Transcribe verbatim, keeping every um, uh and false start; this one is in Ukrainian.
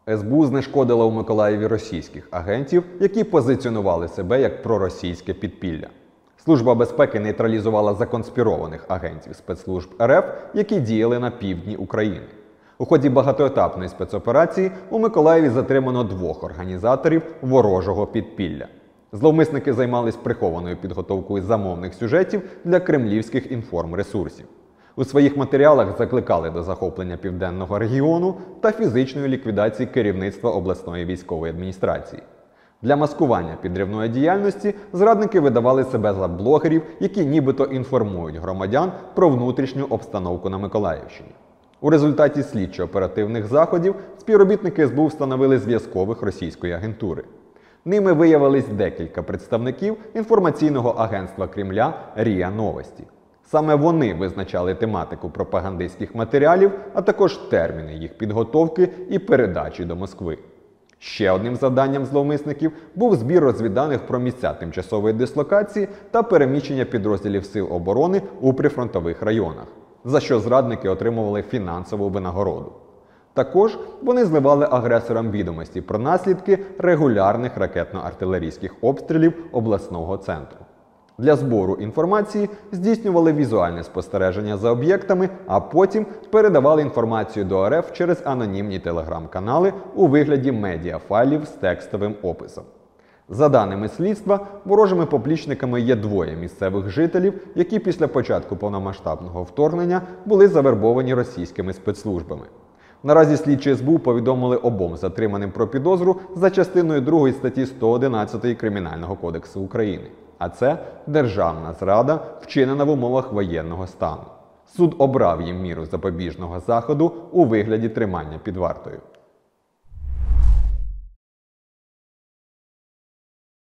ес бе у знешкодила у Миколаєві російських агентів, які позиціонували себе як проросійське підпілля. Служба безпеки нейтралізувала законспірованих агентів спецслужб ер еф, які діяли на півдні України. У ході багатоетапної спецоперації у Миколаєві затримано двох організаторів ворожого підпілля. Зловмисники займались прихованою підготовкою замовних сюжетів для кремлівських інформресурсів. У своїх матеріалах закликали до захоплення південного регіону та фізичної ліквідації керівництва обласної військової адміністрації. Для маскування підривної діяльності зрадники видавали себе за блогерів, які нібито інформують громадян про внутрішню обстановку на Миколаївщині. У результаті слідчо-оперативних заходів співробітники ес бе у встановили зв'язкових російської агентури. Ними виявились декілька представників інформаційного агентства Кремля «Ріа Новості». Саме вони визначали тематику пропагандистських матеріалів, а також терміни їх підготовки і передачі до Москви. Ще одним завданням зловмисників був збір розвідданих про місця тимчасової дислокації та переміщення підрозділів Сил оборони у прифронтових районах, за що зрадники отримували фінансову винагороду. Також вони зливали агресорам відомості про наслідки регулярних ракетно-артилерійських обстрілів обласного центру. Для збору інформації здійснювали візуальне спостереження за об'єктами, а потім передавали інформацію до ер еф через анонімні телеграм-канали у вигляді медіафайлів з текстовим описом. За даними слідства, ворожими поплічниками є двоє місцевих жителів, які після початку повномасштабного вторгнення були завербовані російськими спецслужбами. Наразі слідчі ес бе у повідомили обом затриманим про підозру за частиною другої статті сто одинадцять Кримінального кодексу України. А це державна зрада, вчинена в умовах воєнного стану. Суд обрав їм міру запобіжного заходу у вигляді тримання під вартою.